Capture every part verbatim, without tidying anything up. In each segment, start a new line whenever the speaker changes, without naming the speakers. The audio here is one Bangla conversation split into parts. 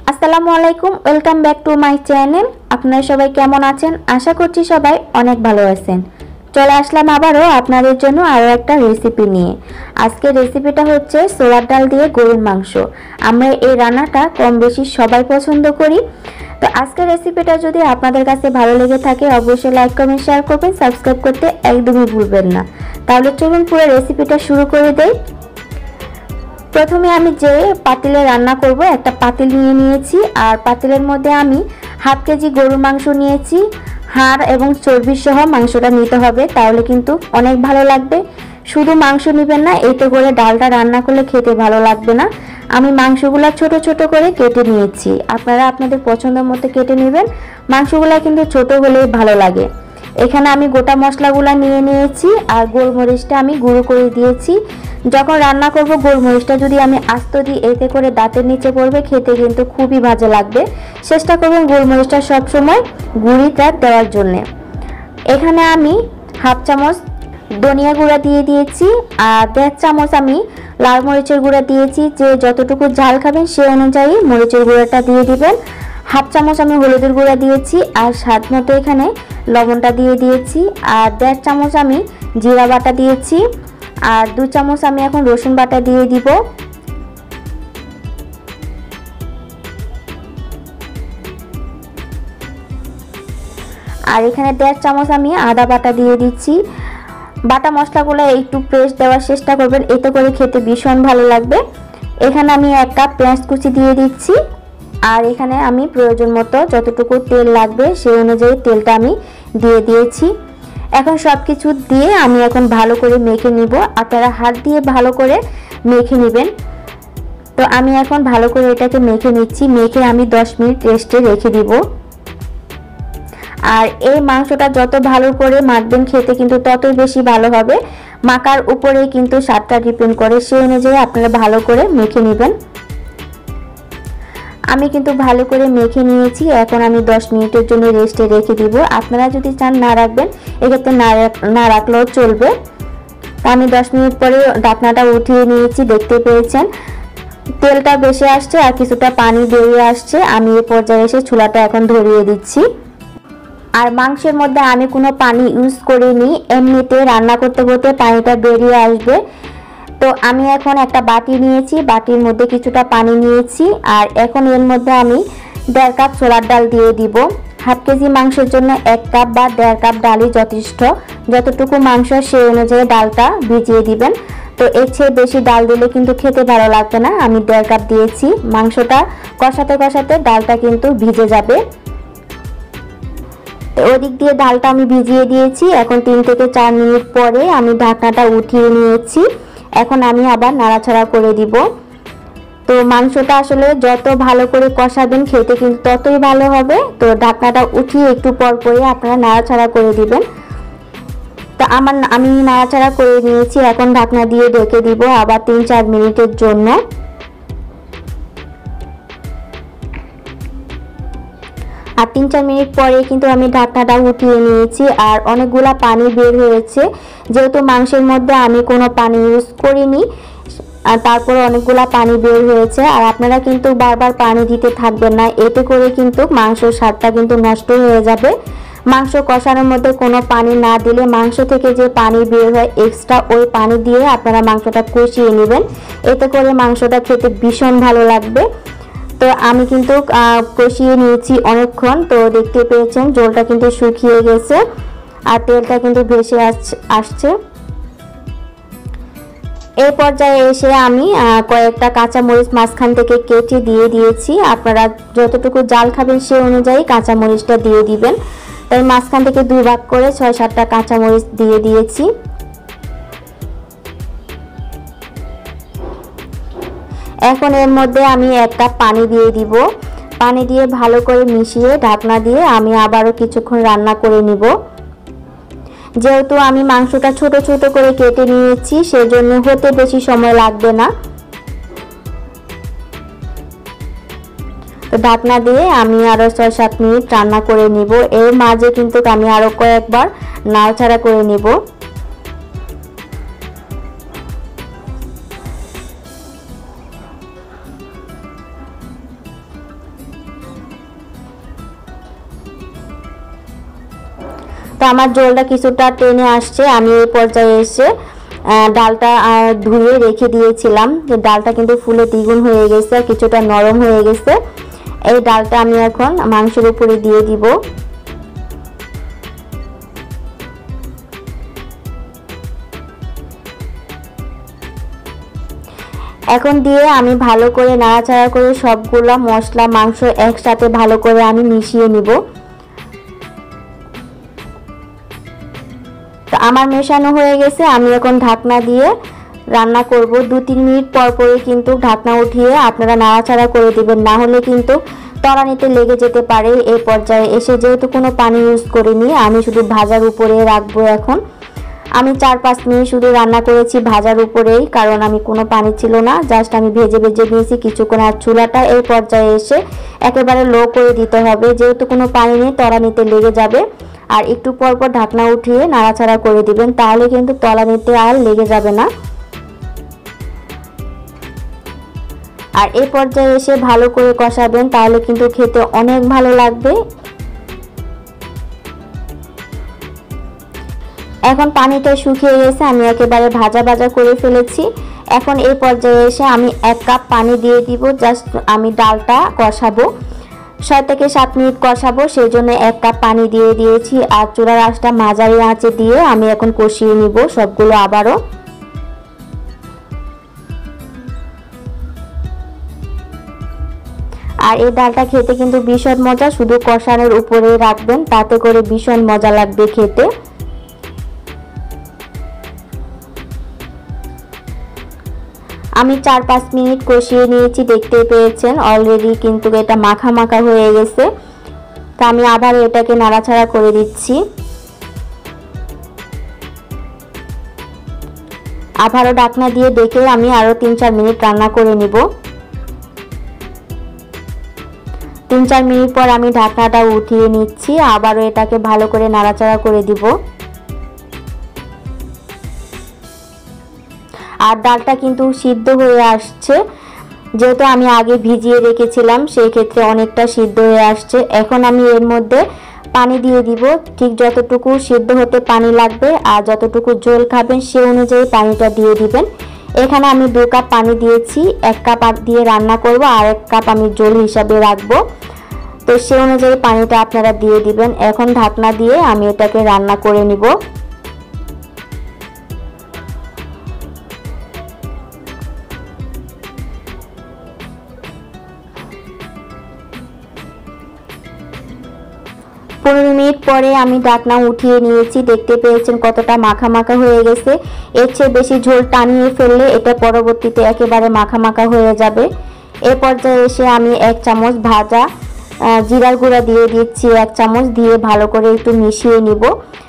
আসসালামু আলাইকুম, welcome back to my channel. আপনারা সবাই কেমন আছেন? আশা করছি সবাই অনেক ভালো আছেন। চলে আসলাম আবারও আপনাদের জন্য আরও একটা রেসিপি নিয়ে। আজকের রেসিপিটা হচ্ছে ছোলার ডাল দিয়ে গরুর মাংস। আমরা এই রান্নাটা কম বেশি সবাই পছন্দ করি। তো আজকের রেসিপিটা যদি আপনাদের কাছে ভালো লেগে থাকে অবশ্যই লাইক কমেন্ট শেয়ার করবেন, সাবস্ক্রাইব করতে একদমই ভুলবেন না। তাহলে চলুন পুরো রেসিপিটা শুরু করে দেই। প্রথমে আমি যে পাতিলে রান্না করব একটা পাতিল নিয়ে নিয়েছি, আর পাতিলের মধ্যে আমি হাফ কেজি গরুর মাংস নিয়েছি। হাড় এবং চর্বি সহ মাংসটা নিতে হবে, তাহলে কিন্তু অনেক ভালো লাগবে। শুধু মাংস নেবেন না, এতে করে ডালটা রান্না করলে খেতে ভালো লাগবে না। আমি মাংসগুলো ছোট ছোট করে কেটে নিয়েছি, আপনারা আপনাদের পছন্দ মতো কেটে নেবেন। মাংসগুলো কিন্তু ছোট হলেই ভালো লাগে। এখানে আমি গোটা মশলাগুলো নিয়ে নিয়েছি, আর গোলমরিচটা আমি গুঁড়ো করে দিয়েছি। যখন রান্না করব গোলমরিচটা যদি আমি আস্ত দিই এতে করে দাঁতের নিচে পড়বে, খেতে কিন্তু খুবই বাজে লাগবে। চেষ্টা করবেন গোলমরিচটা সবসময় গুঁড়িটা দেওয়ার জন্য। এখানে আমি হাফ চামচ ধনিয়া গুঁড়া দিয়ে দিয়েছি, আর দেড় চামচ আমি লাল মরিচের গুঁড়া দিয়েছি। যে যতটুকু ঝাল খাবেন সে অনুযায়ী মরিচের গুঁড়াটা দিয়ে দিবেন। হাফ চামচ আমি হলুদের গুঁড়া দিয়েছি, আর স্বাদ মতো এখানে লবণটা দিয়ে দিয়েছি। আর দেড় চামচ আমি জিরা বাটা দিয়েছি, আর দু চামচ আমি এখন রসুন বাটা দিয়ে দিব। আর এখানে দেড় চামচ আমি আদা বাটা দিয়ে দিচ্ছি। বাটা মশলাগুলো একটু ফ্রেশ দেওয়ার চেষ্টা করবেন, এতে করে খেতে ভীষণ ভালো লাগবে। এখানে আমি এক কাপ পেঁয়াজ কুচি দিয়ে দিচ্ছি, আর এখানে আমি প্রয়োজন মতো যতটুকু তেল লাগবে সেই অনুযায়ী তেলটা আমি দিয়ে দিয়েছি। এখন সব কিছু দিয়ে আমি এখন ভালো করে মেখে নিব। আপনারা হাত দিয়ে ভালো করে মেখে নেবেন। তো আমি এখন ভালো করে এটাকে মেখে নিচ্ছি। মেখে আমি দশ মিনিট রেস্টে রেখে দিব। আর এই মাংসটা যত ভালো করে মাখবেন খেতে কিন্তু ততই বেশি ভালো হবে। মাখার উপরেই কিন্তু স্বাদটা ডিপেন্ড করে, সেই অনুযায়ী আপনারা ভালো করে মেখে নেবেন। আমি কিন্তু ভালো করে মেখে নিয়েছি। এখন আমি দশ মিনিটের জন্য রেস্টে রেখে দিব। আপনারা যদি চান না রাখবেন এক্ষেত্রে না না রাখলেও চলবে। তা আমি দশ মিনিট পরে ঢাকনাটা উঠিয়ে নিয়েছি। দেখতে পেয়েছেন তেলটা বেশি আসছে আর কিছুটা পানি বেরিয়ে আসছে। আমি এই পর্যায়ে এসে চুলাটা এখন ধরিয়ে দিচ্ছি। আর মাংসের মধ্যে আমি কোনো পানি ইউজ করিনি, এমনিতে রান্না করতে করতে পানিটা বেরিয়ে আসবে। তো আমি এখন একটা বাটি নিয়েছি, বাটির মধ্যে কিছুটা পানি নিয়েছি। আর এখন এর মধ্যে আমি দেড় কাপ ছোলার ডাল দিয়ে দিব। হাফ কেজি মাংসের জন্য এক কাপ বা দেড় কাপ ডালই যথেষ্ট। যতটুকু মাংস সেই অনুযায়ী ডালটা ভিজিয়ে দিবেন। তো এর চেয়ে বেশি ডাল দিলে কিন্তু খেতে ভালো লাগবে না। আমি দেড় কাপ দিয়েছি। মাংসটা কষাতে কষাতে ডালটা কিন্তু ভিজে যাবে। ওদিক দিয়ে ডালটা আমি ভিজিয়ে দিয়েছি। এখন তিন থেকে চার মিনিট পরে আমি ঢাকনাটা উঠিয়ে নিয়েছি। এখন আমি আবার নাড়াচাড়া করে দিব। তো মাংসটা আসলে যত ভালো করে কষাবেন খেতে কিন্তু ততই ভালো হবে। তো ঢাকনাটা উঠিয়ে একটু পর পরে আপনারা নাড়াচাড়া করে দিবেন। তো আমার আমি নাড়াচাড়া করে নিয়েছি। এখন ঢাকনা দিয়ে ঢেকে দিব আবার তিন চার মিনিটের জন্য। আর তিন চার মিনিট পরে কিন্তু আমি ঢাকনাটা উঠিয়ে নিয়েছি। আর অনেকগুলা পানি বের হয়েছে, যেহেতু মাংসের মধ্যে আমি কোনো পানি ইউজ করিনি। আর তারপরে অনেকগুলা পানি বের হয়েছে। আর আপনারা কিন্তু বারবার পানি দিতে থাকবেন না, এতে করে কিন্তু মাংসের স্বাদটা কিন্তু নষ্ট হয়ে যাবে। মাংস কষানোর মধ্যে কোনো পানি না দিলে মাংস থেকে যে পানি বের হয় এক্সট্রা, ওই পানি দিয়ে আপনারা মাংসটা কষিয়ে নেবেন। এতে করে মাংসটা খেতে ভীষণ ভালো লাগবে। তো আমি কিন্তু কষিয়ে নিয়েছি অনেকক্ষণ। তো দেখতে পেয়েছেন ঝোলটা কিন্তু শুকিয়ে গেছে আর তেলটা কিন্তু ভেসে আসছে। এই পর্যায়ে এসে আমি কয়েকটা কাঁচামরিচ মাঝখান থেকে কেটে দিয়ে দিয়েছি। আপনারা যতটুকু জাল খাবেন সেই অনুযায়ী কাঁচামরিচটা দিয়ে দিবেন। তাই মাঝখান থেকে দুই ভাগ করে ছয় সাতটা কাঁচামরিচ দিয়ে দিয়েছি। এখন এর মধ্যে আমি এক কাপ পানি দিয়ে দিব। পানি দিয়ে ভালো করে মিশিয়ে ঢাকনা দিয়ে আমি আবারও কিছুক্ষণ রান্না করে নিব। যেহেতু আমি মাংসটা ছোট ছোট করে কেটে নিয়েছি সেজন্য হতে বেশি সময় লাগবে না। তো ঢাকনা দিয়ে আমি আরো ছয় সাত মিনিট রান্না করে নিব। এর মাঝে কিন্তু আমি আরো কয়েকবার নাড়াচাড়া করে নিব। তো আমার ঝোলটা কিছুটা টেনে আসছে। আমি এই পর্যায়ে এসে ডালটা ধুয়ে রেখে দিয়েছিলাম, যে ডালটা কিন্তু ফুলে দ্বিগুণ হয়ে গেছে, কিছুটা নরম হয়ে গেছে। এই ডালটা আমি এখন মাংসের উপরে দিয়ে দিব। এখন দিয়ে আমি ভালো করে নাড়াচাড়া করে সবগুলা মশলা মাংস একসাথে ভালো করে আমি মিশিয়ে নিব। তো আমার মেশানো হয়ে গেছে, আমি এখন ঢাকনা দিয়ে রান্না করব। দু তিন মিনিট পর পরে কিন্তু ঢাকনা উঠিয়ে আপনারা নাড়াচাড়া করে দিবেন, না হলে কিন্তু তলানিতে লেগে যেতে পারে। এই পর্যায়ে এসে যেহেতু কোনো পানি ইউজ করিনি, আমি শুধু ভাজার উপরে রাখবো। এখন আমি চার পাঁচ মিনিট শুধু রান্না করেছি ভাজার উপরেই, কারণ আমি কোনো পানি ছিল না, জাস্ট আমি ভেজে ভেজে নিয়েছি কিছুক্ষণ। আর চুলাটা এই পর্যায়ে এসে একেবারে লো করে দিতে হবে, যেহেতু কোনো পানি নেই তলানিতে লেগে যাবে। আর একটু পর পর ঢাকনা উঠিয়ে নাড়াচাড়া করে দিবেন, তাহলে কিন্তু তলানিতে আর লেগে যাবে না। আর এই পর্যায়ে এসে ভালো করে কষাবেন, তাহলে কিন্তু খেতে অনেক ভালো লাগবে। এখন পানিটা শুকিয়ে গেছে, আমি একেবারে ভাজা ভাজা করে ফেলেছি। এখন এই পর্যায়ে এসে আমি এক কাপ পানি দিয়ে দিব, জাস্ট আমি ডালটা কষাবো, ছয় থেকে সাত মিনিট কষাবো, সেই জন্য এক কাপ পানি দিয়ে দিয়েছি। আর চুলার আঁচটা মাঝারি আঁচে দিয়ে আমি এখন কষিয়ে নিব সবগুলো আবারও। আর এই ডালটা খেতে কিন্তু ভীষণ মজা, শুধু কষানোর উপরে রাখবেন, তাতে করে ভীষণ মজা লাগবে খেতে। আমি চার পাঁচ মিনিট কষিয়ে নিয়েছি, দেখতে পেয়েছেন অলরেডি কিন্তু এটা মাখা মাখা হয়ে গেছে। তা আমি আবার এটাকে নাড়াচাড়া করে দিচ্ছি। আবারও ঢাকনা দিয়ে ডেকে আমি আরো তিন চার মিনিট রান্না করে নিব। তিন চার মিনিট পর আমি ঢাকনাটা উঠিয়ে নিচ্ছি, আবারও এটাকে ভালো করে নাড়াচাড়া করে দিব। আর ডালটা কিন্তু সিদ্ধ হয়ে আসছে, যেহেতু আমি আগে ভিজিয়ে রেখেছিলাম সেই ক্ষেত্রে অনেকটা সিদ্ধ হয়ে আসছে। এখন আমি এর মধ্যে পানি দিয়ে দিব, ঠিক যতটুকু সিদ্ধ হতে পানি লাগবে আর যতটুকু ঝোল খাবেন সে অনুযায়ী পানিটা দিয়ে দিবেন। এখানে আমি দু কাপ পানি দিয়েছি, এক কাপ দিয়ে রান্না করব আর এক কাপ আমি ঝোল হিসাবে রাখবো, তো সে অনুযায়ী পানিটা আপনারা দিয়ে দিবেন। এখন ঢাকনা দিয়ে আমি এটাকে রান্না করে নিব। পনেরো মিনিট পরে আমি ঢাকনা উঠিয়ে নিয়েছি, দেখতে পেয়েছেন কতটা মাখা মাখা হয়ে গেছে। এর চেয়ে বেশি ঝোল টানিয়ে ফেললে এটা পরবর্তীতে একেবারে মাখা মাখা হয়ে যাবে। এ পর্যায়ে এসে আমি এক চামচ ভাজা জিরার গুঁড়া দিয়ে দিচ্ছি, এক চামচ দিয়ে ভালো করে একটু মিশিয়ে নিব।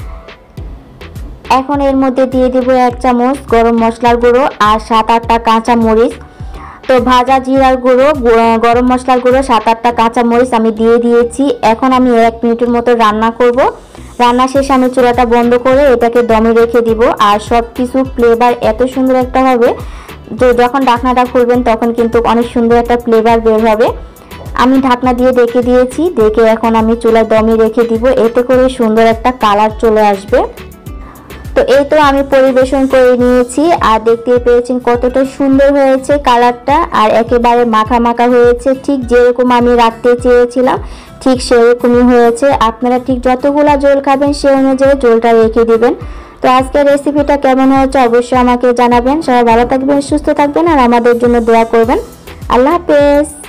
এখন এর মধ্যে দিয়ে দেব এক চামচ গরম মশলার গুঁড়ো আর সাত আটটা কাঁচা মরিচ। তো ভাজা জিরার গুঁড়ো, গরম মশলার গুঁড়ো, সাত আটটা কাঁচা মরিচ আমি দিয়ে দিয়েছি। এখন আমি এক মিনিটের মতো রান্না করব। রান্না শেষে আমি চুলাটা বন্ধ করে এটাকে দমে রেখে দিব। আর সব কিছু ফ্লেভার এত সুন্দর একটা হবে যে যখন ঢাকনাটা খুলবেন তখন কিন্তু অনেক সুন্দর একটা ফ্লেভার বের হবে। আমি ঢাকনা দিয়ে ঢেকে দিয়েছি, ঢেকে এখন আমি চুলায় দমে রেখে দিব, এতে করে সুন্দর একটা কালার চলে আসবে। তো এই তো আমি পরিবেশন করে নিয়েছি, আর দেখতে পেয়েছেন কতটা সুন্দর হয়েছে কালারটা, আর একেবারে মাখা মাখা হয়েছে, ঠিক যেরকম আমি রাখতে চেয়েছিলাম ঠিক সেরকমই হয়েছে। আপনারা ঠিক যতগুলা ঝোল খাবেন সে অনুযায়ী ঝোলটা রেখে দিবেন। তো আজকের রেসিপিটা কেমন হয়েছে অবশ্যই আমাকে জানাবেন। সবাই ভালো থাকবেন, সুস্থ থাকবেন আর আমাদের জন্য দোয়া করবেন। আল্লাহ হাফেজ।